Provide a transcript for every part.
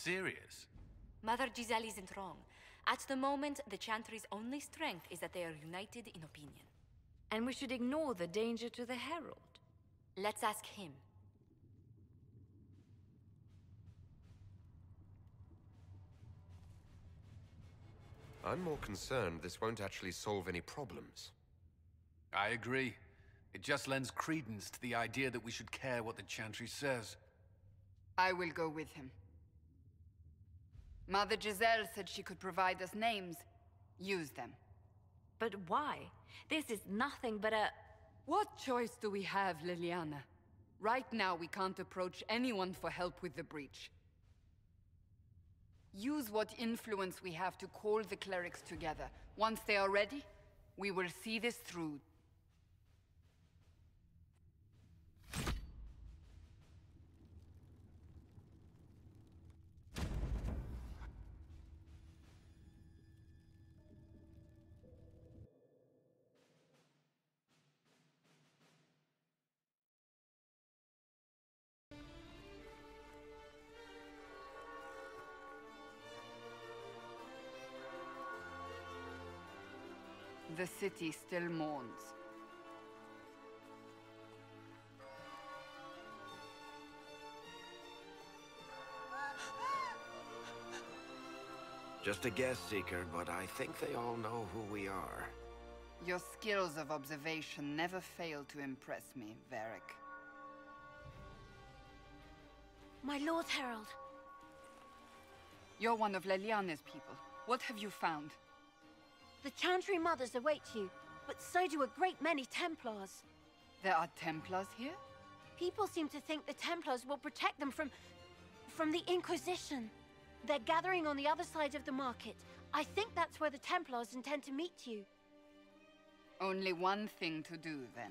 serious. Mother Giselle isn't wrong. At the moment, the Chantry's only strength is that they are united in opinion. And we should ignore the danger to the Herald. Let's ask him. I'm more concerned this won't actually solve any problems. I agree. It just lends credence to the idea that we should care what the Chantry says. I will go with him. Mother Giselle said she could provide us names. Use them. But why? This is nothing but a... What choice do we have, Leliana? Right now, we can't approach anyone for help with the breach. Use what influence we have to call the clerics together. Once they are ready, we will see this through. The city still mourns. Just a guess, Seeker, but I think they all know who we are. Your skills of observation never fail to impress me, Varric. My Lord Herald. You're one of Leliana's people. What have you found? The Chantry Mothers await you, but so do a great many Templars. There are Templars here? People seem to think the Templars will protect them from the Inquisition. They're gathering on the other side of the market. I think that's where the Templars intend to meet you. Only one thing to do, then.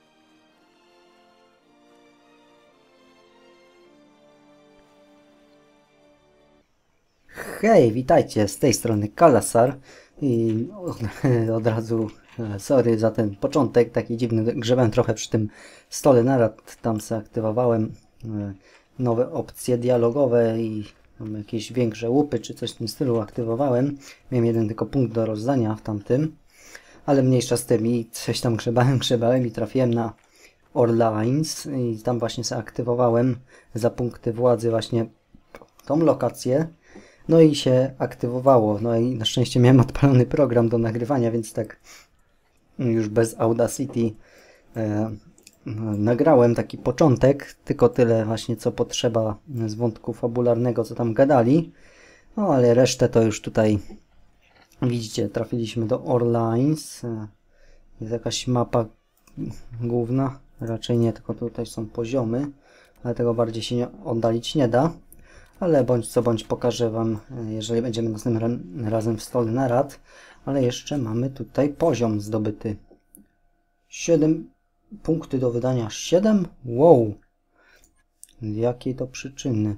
Hej, witajcie, z tej strony Kalasar i od razu sorry za ten początek, taki dziwny, grzebałem trochę przy tym stole narad, tam sobie aktywowałem nowe opcje dialogowe i tam jakieś większe łupy czy coś w tym stylu aktywowałem. Miałem jeden tylko punkt do rozdania w tamtym, ale mniejsza z tym i coś tam grzebałem i trafiłem na Orleans i tam właśnie sobie aktywowałem za punkty władzy właśnie tą lokację. No i się aktywowało. No i na szczęście miałem odpalony program do nagrywania, więc tak już bez Audacity nagrałem taki początek, tylko tyle właśnie co potrzeba z wątku fabularnego, co tam gadali. No ale resztę to już tutaj widzicie, trafiliśmy do Orleans. Jest jakaś mapa główna, raczej nie, tylko tutaj są poziomy, ale tego bardziej się oddalić nie da. Ale bądź co bądź pokażę Wam, jeżeli będziemy następnym razem w stole narad. Ale jeszcze mamy tutaj poziom zdobyty. 7 punkty do wydania. 7? Wow! Z jakiej to przyczyny?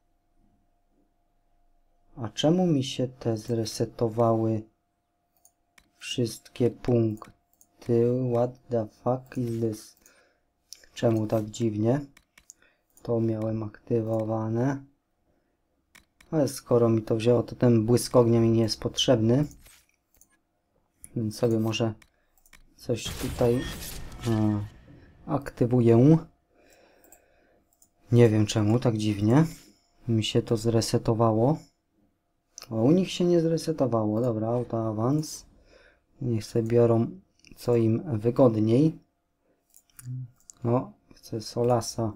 A czemu mi się te zresetowały wszystkie punkty? What the fuck is this? Czemu tak dziwnie? To miałem aktywowane. Ale skoro mi to wzięło, to ten błysk ognia mi nie jest potrzebny. Więc sobie może coś tutaj aktywuję. Nie wiem czemu, tak dziwnie. Mi się to zresetowało. O, u nich się nie zresetowało. Dobra, auto awans. Niech sobie biorą co im wygodniej. No, chcę Solasa.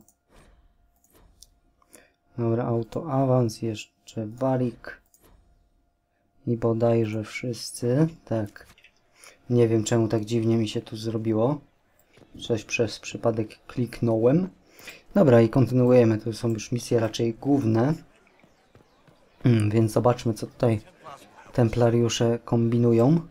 Dobra, auto awans, jeszcze Barik i bodajże wszyscy. Tak. Nie wiem czemu tak dziwnie mi się tu zrobiło. Coś przez przypadek kliknąłem. Dobra, i kontynuujemy. To są już misje raczej główne. Więc zobaczmy, co tutaj templariusze kombinują.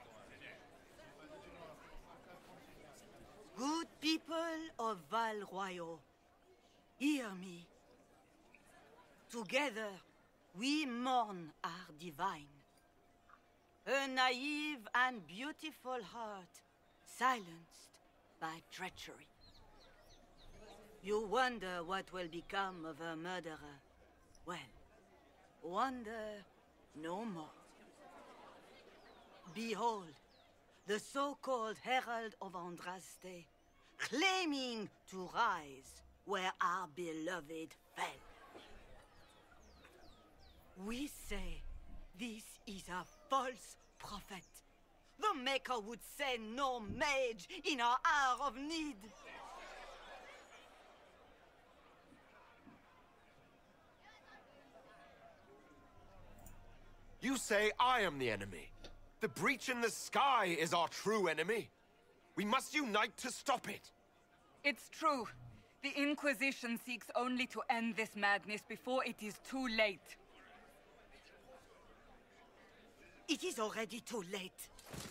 Good people of Val Royal, hear me. Together, we mourn our divine. A naive and beautiful heart, silenced by treachery. You wonder what will become of her murderer. Well, wonder no more. Behold, the so-called Herald of Andraste, claiming to rise where our beloved fell. We say this is a false prophet. The Maker would send no mage in our hour of need. You say I am the enemy. The breach in the sky is our true enemy. We must unite to stop it. It's true. The Inquisition seeks only to end this madness before it is too late. It is already too late.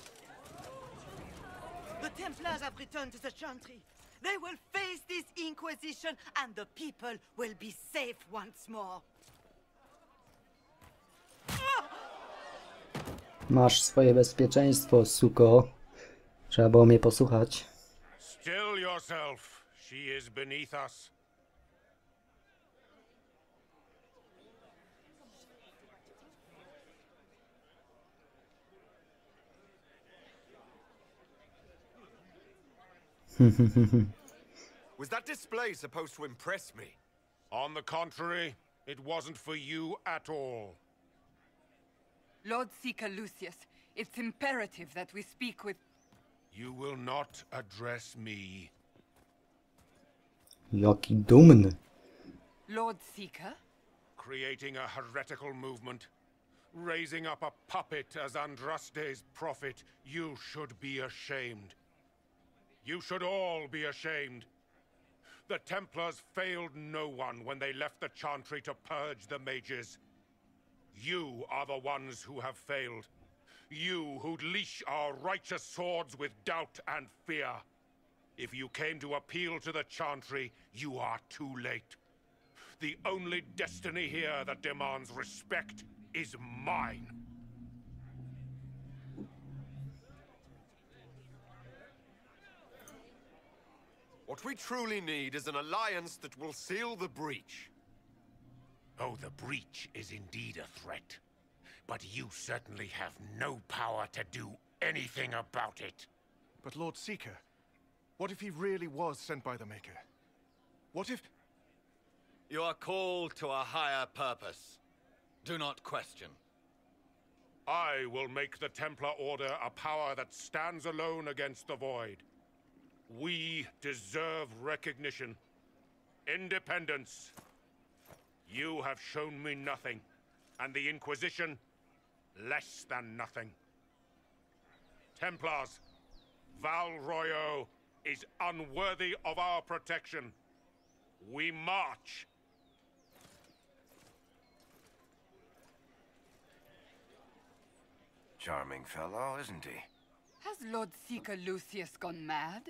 The Templars have returned to the Chantry. They will face this Inquisition, and the people will be safe once more. Masz swoje bezpieczeństwo, suko. Trzeba było mnie posłuchać. Still yourself. She is beneath us. Was that display supposed to impress me? On the contrary, it wasn't for you at all. Lord Seeker Lucius, it's imperative that we speak with... You will not address me. Jaki dumny. Lord Seeker? Creating a heretical movement. Raising up a puppet as Andraste's prophet. You should be ashamed. You should all be ashamed. The Templars failed no one when they left the Chantry to purge the mages. You are the ones who have failed. You who'd leash our righteous swords with doubt and fear. If you came to appeal to the Chantry, you are too late. The only destiny here that demands respect is mine. What we truly need is an alliance that will seal the breach. Oh, the breach is indeed a threat. But you certainly have no power to do anything about it. But Lord Seeker, what if he really was sent by the Maker? What if... You are called to a higher purpose. Do not question. I will make the Templar Order a power that stands alone against the Void. We deserve recognition. Independence. You have shown me nothing, and the Inquisition, less than nothing. Templars, Val Royeaux is unworthy of our protection. We march. Charming fellow, isn't he? Has Lord Seeker Lucius gone mad?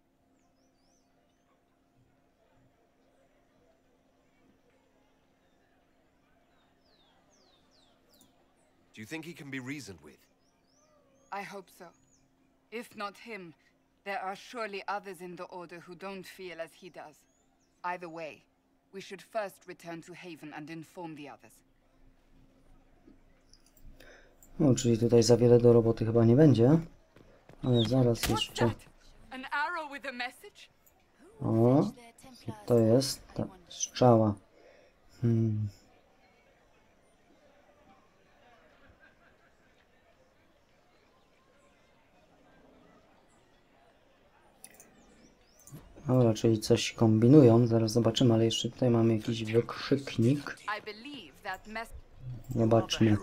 Do you think he can be reasoned with? I hope so. If not him, there are surely others in the Order who don't feel as he does. Either way, we should first return to Haven and inform the others. No, czyli tutaj za wiele do roboty chyba nie będzie. Ale zaraz jeszcze... An arrow with a message? O, to jest ta strzała. Dobra, czyli coś kombinują. Zaraz zobaczymy, ale jeszcze tutaj mamy jakiś wykrzyknik. Zobaczmy.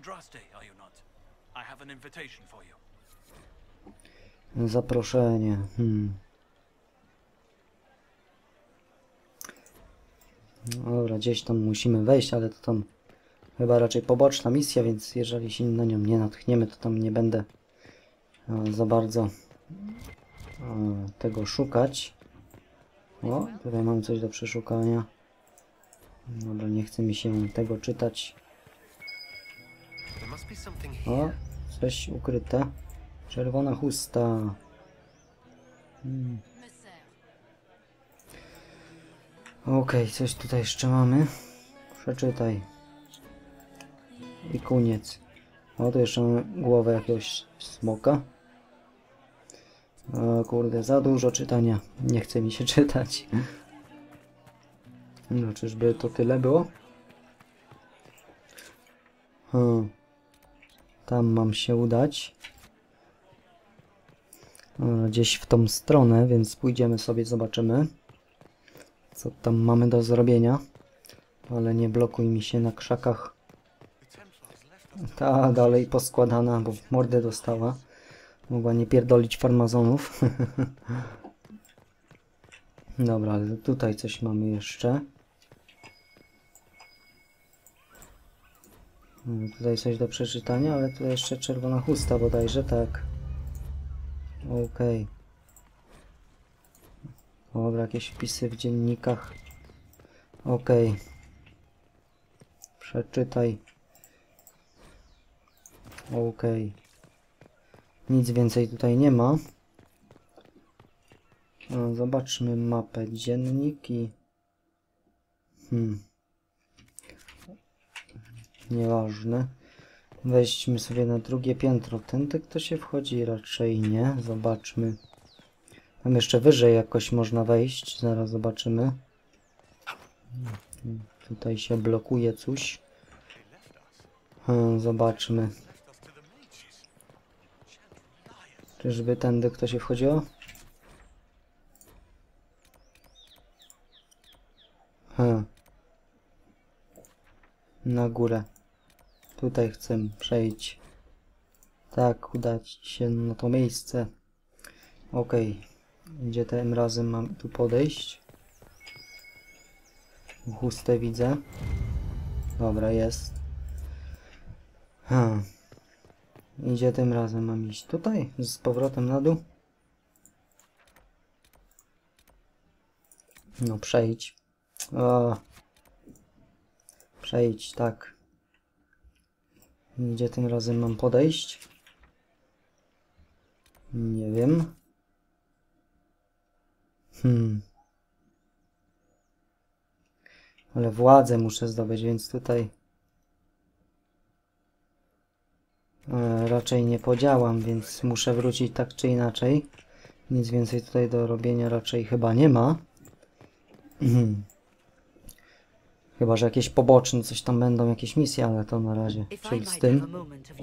Zaproszenie. Dobra, gdzieś tam musimy wejść, ale to tam chyba raczej poboczna misja, więc jeżeli się na nią nie natchniemy, to tam nie będę za bardzo tego szukać. O, tutaj mam coś do przeszukania. Dobra, nie chce mi się tego czytać. O, coś ukryte. Czerwona chusta. Okej, coś tutaj jeszcze mamy. Przeczytaj. i koniec. O, tu jeszcze mamy głowę jakiegoś smoka. O kurde, za dużo czytania. Nie chce mi się czytać. No, czyżby to tyle było? Tam mam się udać. Gdzieś w tą stronę, więc pójdziemy sobie, zobaczymy, co tam mamy do zrobienia. Ale nie blokuj mi się na krzakach. Ta dalej poskładana, bo w mordę dostała. Mogła nie pierdolić farmazonów. Dobra, ale tutaj coś mamy jeszcze. Tutaj coś do przeczytania, ale tutaj jeszcze czerwona chusta bodajże, tak. Okej. Dobra, jakieś wpisy w dziennikach. Okej. Przeczytaj. Okej. Nic więcej tutaj nie ma. No, zobaczmy mapę. Dzienniki. Nieważne. Weźmy sobie na drugie piętro. Tędy kto się wchodzi? Raczej nie. Zobaczmy. Tam jeszcze wyżej jakoś można wejść. Zaraz zobaczymy. Tutaj się blokuje coś. Zobaczmy. Czyżby tędy kto się wchodziło? Na górę. Tutaj chcę przejść. Tak, udać się na to miejsce. Okej. Gdzie tym razem mam tu podejść? Chustę widzę. Dobra, jest. Gdzie tym razem mam iść? Tutaj? Z powrotem na dół? No, przejdź. Przejdź, tak. Gdzie tym razem mam podejść? Nie wiem. Ale władzę muszę zdobyć, więc tutaj raczej nie podziałam, więc muszę wrócić tak czy inaczej. Nic więcej tutaj do robienia raczej chyba nie ma. Chyba że jakieś poboczne coś tam będą, jakieś misje, ale to na razie przejdź z tym.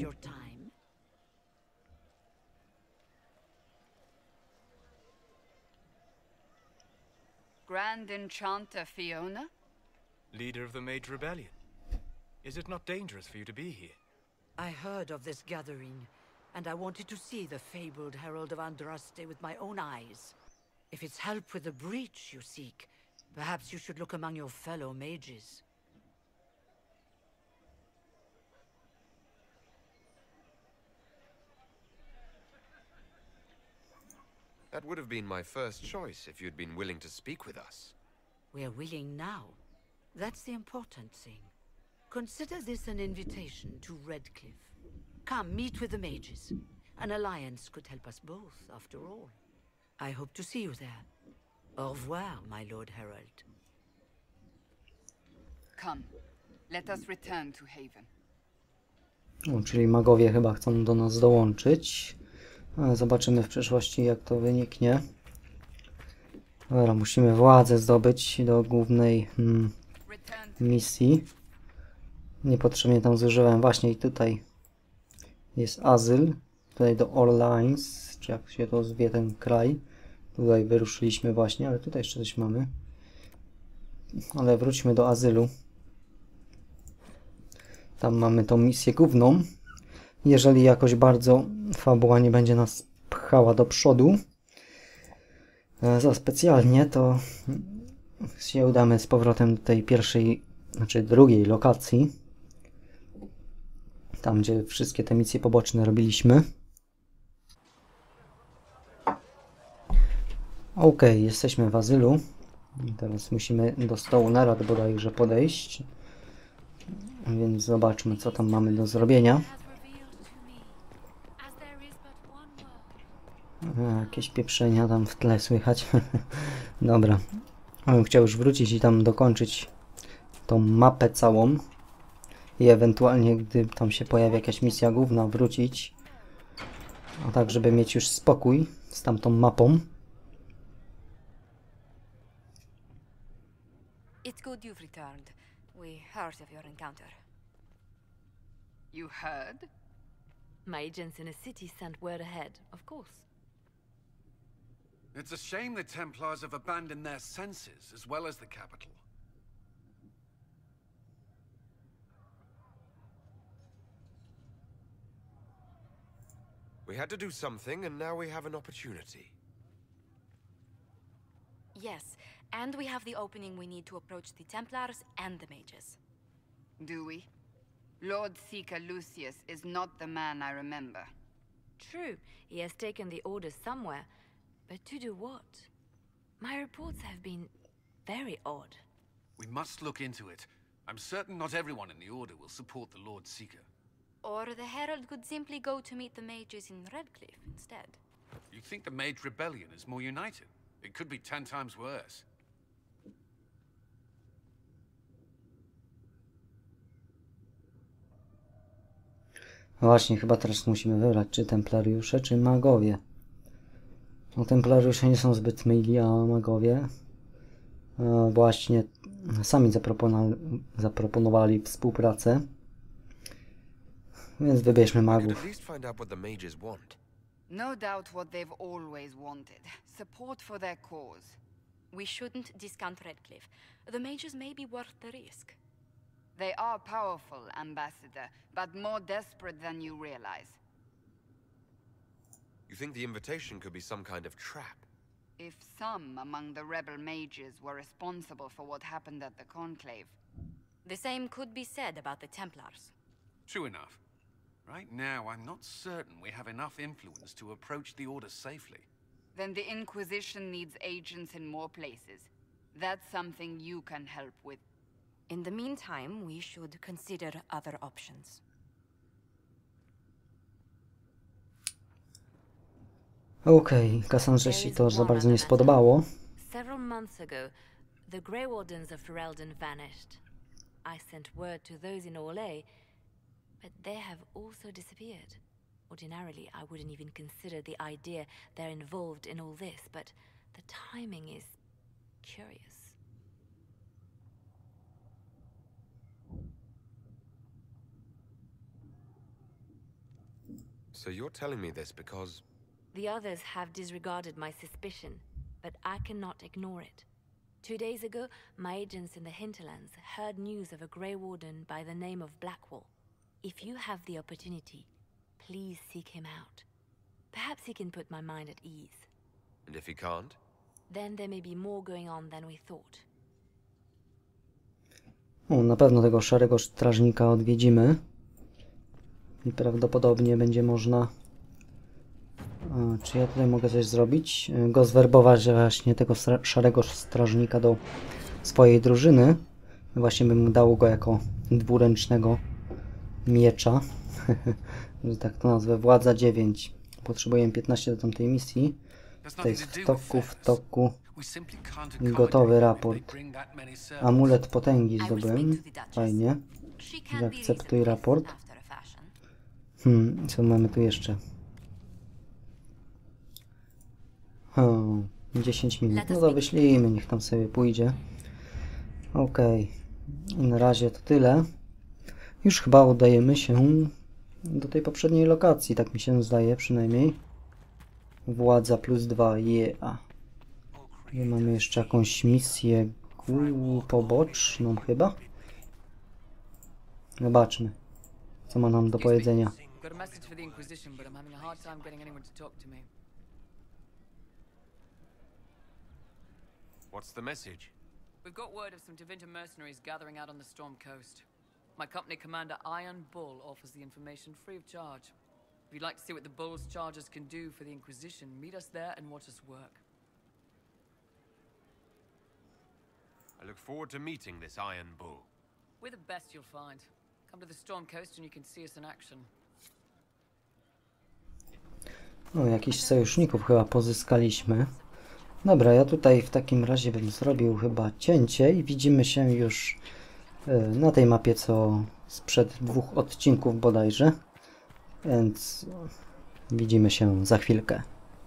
Grand Enchanter Fiona? Leader of the Mage Rebellion. Is it not dangerous for you to be here? I heard of this gathering, and I wanted to see the fabled Herald of Andraste with my own eyes. If it's help with the breach you seek, perhaps you should look among your fellow mages. That would have been my first choice if you'd been willing to speak with us. We're willing now. That's the important thing. Consider this an invitation to Redcliffe. Come, meet with the mages. An alliance could help us both, after all. I hope to see you there. Au revoir, my Lord Herald. Come, let us return to Haven. No, czyli magowie chyba chcą do nas dołączyć. Zobaczymy w przyszłości, jak to wyniknie. Dobra, musimy władzę zdobyć do głównej misji. Niepotrzebnie tam zużyłem. Właśnie i tutaj jest azyl. Tutaj do Orleans, czy jak się to zwie ten kraj. Tutaj wyruszyliśmy właśnie, ale tutaj jeszcze coś mamy. Ale wróćmy do azylu. Tam mamy tą misję główną. Jeżeli jakoś bardzo fabuła nie będzie nas pchała do przodu za specjalnie, to się udamy z powrotem do tej pierwszej, znaczy drugiej lokacji. Tam, gdzie wszystkie te misje poboczne robiliśmy. Ok, jesteśmy w azylu. Teraz musimy do stołu narad bodajże podejść. Więc zobaczmy, co tam mamy do zrobienia. Jakieś pieprzenia tam w tle słychać. Dobra. Chciał już wrócić i tam dokończyć tą mapę całą. i ewentualnie, gdy tam się pojawi jakaś misja główna, wrócić. A tak, żeby mieć już spokój z tamtą mapą. It's good you've returned. We heard of your encounter. You heard? My agents in a city sent word ahead, of course. It's a shame the Templars have abandoned their senses, as well as the capital. We had to do something, and now we have an opportunity. Yes, and we have the opening we need to approach the Templars and the mages. Do we? Lord Seeker Lucius is not the man I remember. True, he has taken the orders somewhere, but to do what? My reports have been very odd. We must look into it. I'm certain not everyone in the Order will support the Lord Seeker. Or the Herald could simply go to meet the mages in Redcliffe instead. You think the Mage Rebellion is more united? It could be 10 times worse. No właśnie, chyba teraz musimy wybrać, czy templariusze, czy magowie. No, templariusze nie są zbyt mili, a magowie właśnie sami zaproponowali współpracę. Więc wybierzmy magów. No doubt what they've always wanted. Support for their cause. We shouldn't discount Redcliffe. The mages may be worth the risk. They are powerful, Ambassador, but more desperate than you realize. You think the invitation could be some kind of trap? If some among the rebel mages were responsible for what happened at the Conclave. The same could be said about the Templars. True enough. Right now, I'm not certain we have enough influence to approach the Order safely. Then the Inquisition needs agents in more places. That's something you can help with. In the meantime, we should consider other options. Okej, Cassandrze się to za bardzo nie spodobało. Several months ago, the Grey Wardens of Ferelden vanished. I sent word to those in Orlais, but they have also disappeared. Ordinarily, I wouldn't even consider the idea they're involved in all this, but the timing is curious. So you're telling me this because... The others have disregarded my suspicion, but I cannot ignore it. 2 days ago, my agents in the hinterlands heard news of a Grey Warden by the name of Blackwall. If you have the opportunity, please seek him out. Perhaps he can put my mind at ease. And if he can't? Then there may be more going on than we thought. O, na pewno tego szarego strażnika odwiedzimy. I prawdopodobnie będzie można... czy ja tutaj mogę coś zrobić? Go zwerbować właśnie tego szarego strażnika do swojej drużyny. Właśnie bym mu dał go jako dwuręcznego miecza. Że tak to nazwę. Władza 9. Potrzebujemy 15 do tamtej misji. To jest w toku. Gotowy raport. Amulet potęgi zdobyłem. Fajnie. Zaakceptuj raport. Co mamy tu jeszcze? 10 minut. No to wyślijmy, niech tam sobie pójdzie. Okej. Na razie to tyle. Już chyba udajemy się do tej poprzedniej lokacji, tak mi się zdaje przynajmniej. Władza +2, yeah. I mamy jeszcze jakąś misję poboczną chyba. Zobaczmy, co ma nam do powiedzenia. What's the message? We've got word of some Tevinter mercenaries gathering out on the Storm Coast. My company commander Iron Bull offers the information free of charge. If you'd like to see what the Bull's charges can do for the Inquisition, meet us there and watch us work. I look forward to meeting this Iron Bull. We're the best you'll find. Come to the Storm Coast and you can see us in action. O, jakichś sojuszników chyba pozyskaliśmy. Dobra, ja tutaj w takim razie bym zrobił chyba cięcie i widzimy się już na tej mapie, co sprzed 2 odcinków bodajże. Więc widzimy się za chwilkę.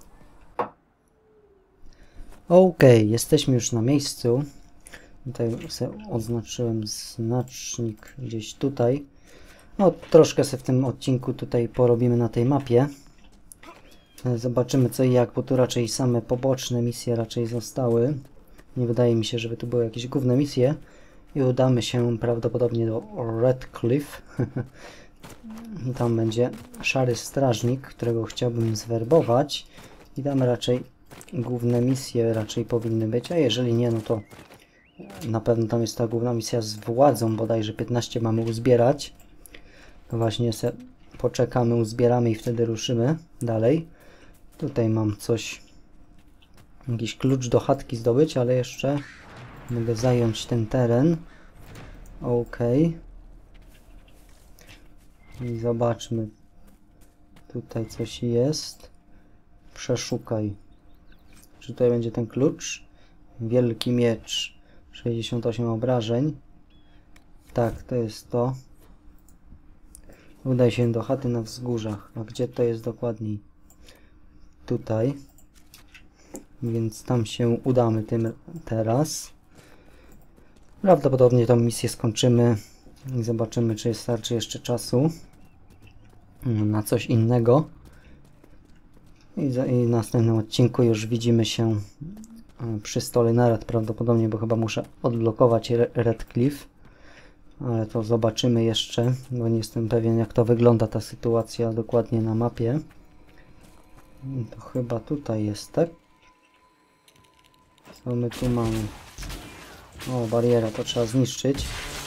Okej, jesteśmy już na miejscu. Tutaj sobie oznaczyłem znacznik gdzieś tutaj. No, troszkę sobie w tym odcinku tutaj porobimy na tej mapie. Zobaczymy co i jak, bo tu raczej same poboczne misje raczej zostały. Nie wydaje mi się, żeby tu były jakieś główne misje. I udamy się prawdopodobnie do Redcliffe. I tam będzie szary strażnik, którego chciałbym zwerbować. I tam raczej główne misje raczej powinny być, a jeżeli nie, no to na pewno tam jest ta główna misja z władzą, bodajże 15 mamy uzbierać. To właśnie se poczekamy, uzbieramy i wtedy ruszymy dalej. Tutaj mam coś, jakiś klucz do chatki zdobyć, ale jeszcze mogę zająć ten teren. Okej. I zobaczmy. Tutaj coś jest. Przeszukaj. Czy tutaj będzie ten klucz? Wielki miecz. 68 obrażeń. Tak, to jest to. Udaj się do chaty na wzgórzach. A gdzie to jest dokładniej? Tutaj. Więc tam się udamy tym teraz. Prawdopodobnie tą misję skończymy i zobaczymy, czy starczy jeszcze czasu na coś innego. I w następnym odcinku już widzimy się przy stole narad prawdopodobnie, bo chyba muszę odblokować Redcliffe. Ale to zobaczymy jeszcze, bo nie jestem pewien jak to wygląda ta sytuacja dokładnie na mapie. To chyba tutaj jest, tak? Co my tu mamy? O, bariera, to trzeba zniszczyć.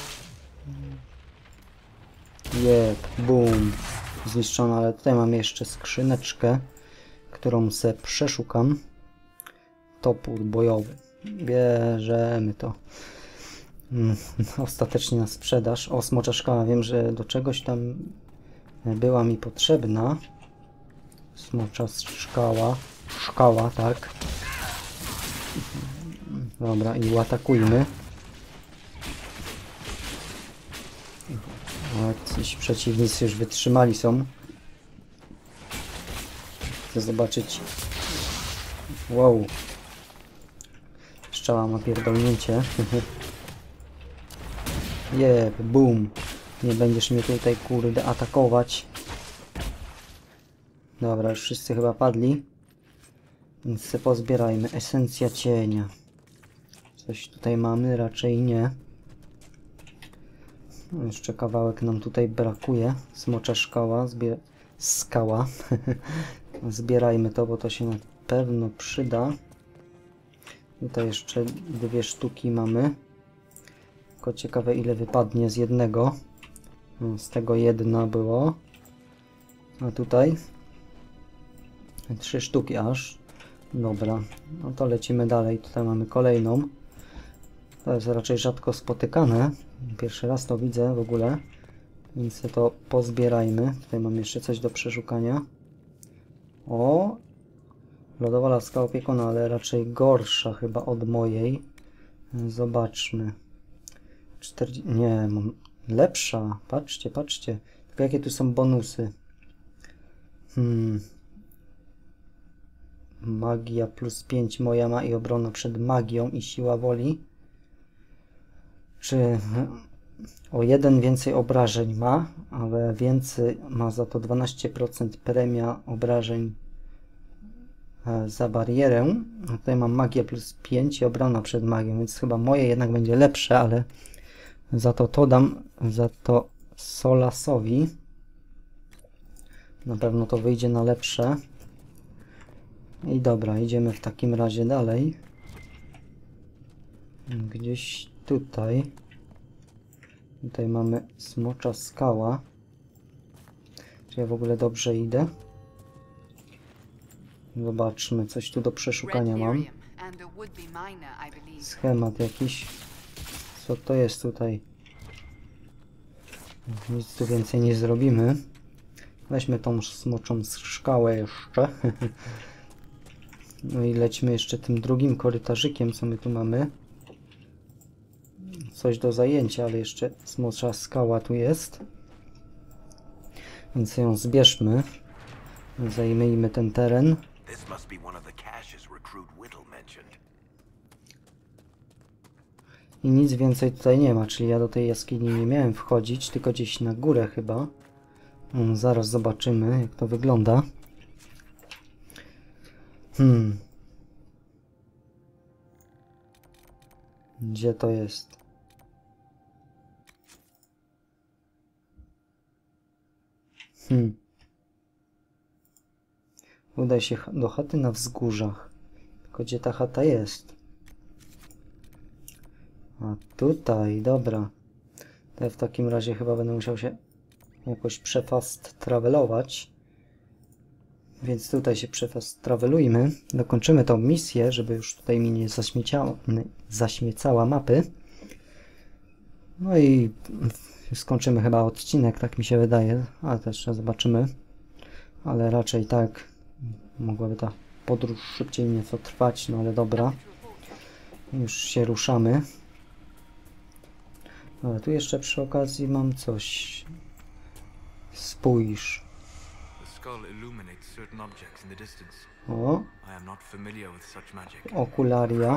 Jep, boom. Zniszczona, ale tutaj mamy jeszcze skrzyneczkę, którą se przeszukam. Topór bojowy. Bierzemy to. Ostatecznie na sprzedaż. O, smocza szkała. Wiem, że do czegoś tam była mi potrzebna. Smocza szkała. Szkała, tak. Dobra, i atakujmy. O, ci przeciwnicy już wytrzymali są. Chcę zobaczyć. Wow. Strzała ma pierdolnięcie. Jeb, boom. Nie będziesz mnie tutaj, kurde, atakować. Dobra, już wszyscy chyba padli. Więc se pozbierajmy. Esencja cienia. Coś tutaj mamy? Raczej nie. Jeszcze kawałek nam tutaj brakuje. Smocza szkała. Skała. Zbierajmy to, bo to się na pewno przyda. Tutaj jeszcze 2 sztuki mamy. Tylko ciekawe ile wypadnie z jednego. Z tego 1 było. A tutaj 3 sztuki aż. Dobra, no to lecimy dalej. Tutaj mamy kolejną. To jest raczej rzadko spotykane. Pierwszy raz to widzę w ogóle. Więc to pozbierajmy. Tutaj mam jeszcze coś do przeszukania. O! Lodowa laska opiekuna, ale raczej gorsza chyba od mojej. Zobaczmy. Nie, mam lepsza. Patrzcie, patrzcie. Tylko jakie tu są bonusy. Magia plus 5 moja ma i obrona przed magią i siła woli. Czy o 1 więcej obrażeń ma, ale więcej ma za to 12% premia obrażeń za barierę. A tutaj mam magię plus 5 i obrona przed magią, więc chyba moje jednak będzie lepsze, ale za to dam za to Solasowi. Na pewno to wyjdzie na lepsze. I dobra, idziemy w takim razie dalej. Gdzieś tutaj. Tutaj mamy smocza skała. Czy ja w ogóle dobrze idę? Zobaczmy, coś tu do przeszukania mam. Schemat jakiś. Co to jest tutaj? Nic tu więcej nie zrobimy. Weźmy tą smoczą szkałę jeszcze. No i lećmy jeszcze tym drugim korytarzykiem, co my tu mamy. coś do zajęcia, ale jeszcze smocza skała tu jest. Więc ją zbierzmy. Zajmijmy ten teren. I nic więcej tutaj nie ma, czyli ja do tej jaskini nie miałem wchodzić, tylko gdzieś na górę chyba. Zaraz zobaczymy, jak to wygląda. Gdzie to jest? Udaj się do chaty na wzgórzach. Tylko gdzie ta chata jest? A tutaj, dobra. To ja w takim razie chyba będę musiał się jakoś przefast travelować. Więc tutaj się przefast travelujmy. Dokończymy tą misję, żeby już tutaj mi nie zaśmiecała mapy. No i skończymy chyba odcinek, tak mi się wydaje. Ale też jeszcze zobaczymy. Ale raczej tak. Mogłaby ta podróż szybciej nieco trwać, no ale dobra. Już się ruszamy. Ale tu jeszcze przy okazji mam coś. Spójrz. O. Okularia.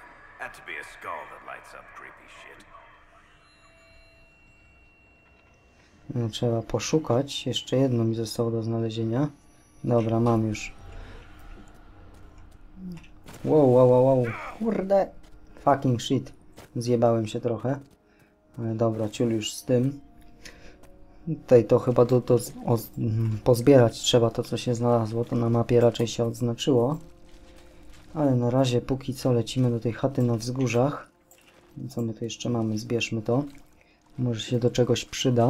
No, trzeba poszukać. Jeszcze jedno mi zostało do znalezienia. Dobra, mam już. Wow. Kurde. Fucking shit. Zjebałem się trochę. Ale dobra, ciul już z tym. Tutaj to chyba pozbierać trzeba to, co się znalazło. To na mapie raczej się odznaczyło. Ale na razie, póki co, lecimy do tej chaty na wzgórzach. Co my tu jeszcze mamy? Zbierzmy to. Może się do czegoś przyda.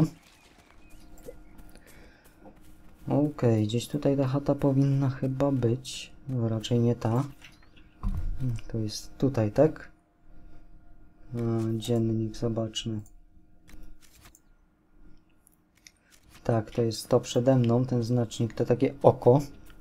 Okej, gdzieś tutaj ta chata powinna chyba być. No, raczej nie ta. To jest tutaj, tak? Dziennik, zobaczmy. Tak, to jest to przede mną, ten znacznik, to takie oko.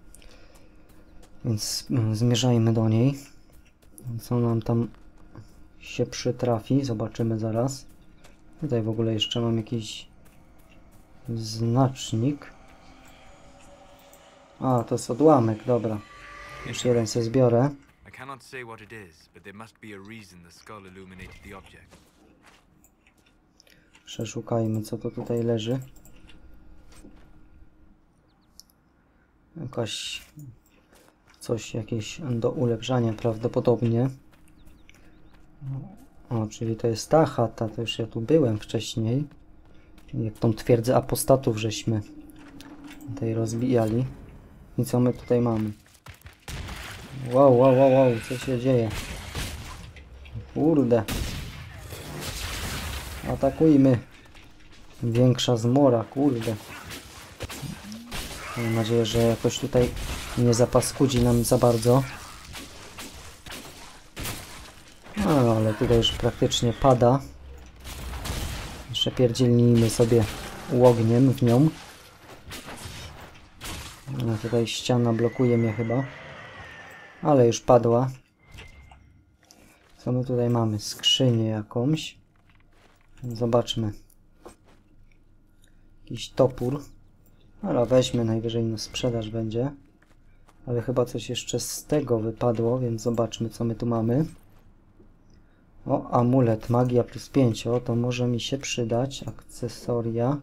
Więc zmierzajmy do niej. Co nam tam się przytrafi, zobaczymy zaraz. Tutaj w ogóle jeszcze mam jakiś znacznik. A, to jest odłamek, dobra. Już jeden sobie zbiorę. Przeszukajmy, co to tutaj leży. Jakieś do ulepszania prawdopodobnie. O, czyli to jest ta chata, to już ja tu byłem wcześniej. Jak tą twierdzę apostatów żeśmy tutaj rozbijali. I co my tutaj mamy? Wow, co się dzieje? Kurde. Atakujmy. Większa zmora, kurde. Mam nadzieję, że jakoś tutaj nie zapaskudzi nam za bardzo. No, ale tutaj już praktycznie pada. Jeszcze pierdzielnijmy sobie ogniem w nią. No, tutaj ściana blokuje mnie chyba. Ale już padła. Co my tutaj mamy? Skrzynię jakąś. Zobaczmy. Jakiś topór. Ale weźmy, najwyżej na sprzedaż będzie. Ale chyba coś jeszcze z tego wypadło, więc zobaczmy, co my tu mamy. O, amulet, magia plus 5. O, to może mi się przydać. Akcesoria.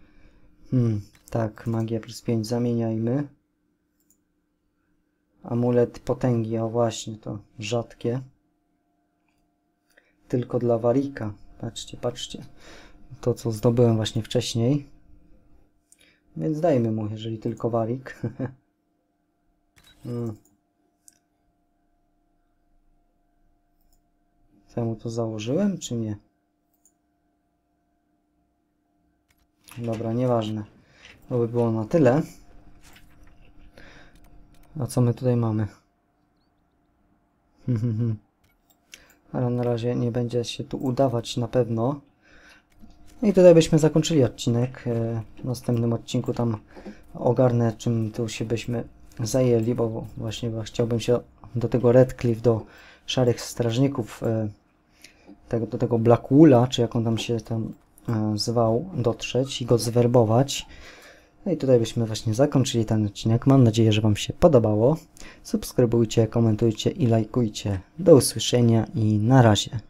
Tak, magia plus 5 zamieniajmy. Amulet potęgi, o właśnie, to rzadkie. Tylko dla Warika. Patrzcie. To, co zdobyłem właśnie wcześniej. Więc dajmy mu, jeżeli tylko Warik. Co ja mu to założyłem, czy nie? Dobra, nieważne. To by było na tyle. A co my tutaj mamy? Ale na razie nie będzie się tu udawać na pewno. No i tutaj byśmy zakończyli odcinek. W następnym odcinku tam ogarnę, czym tu się byśmy zajęli, bo właśnie chciałbym się do tego Redcliffe, do Szarych Strażników do tego Blackwool'a, czy jak on tam się tam zwał, dotrzeć i go zwerbować. No i tutaj byśmy właśnie zakończyli ten odcinek. Mam nadzieję, że Wam się podobało. Subskrybujcie, komentujcie i lajkujcie. Do usłyszenia i na razie.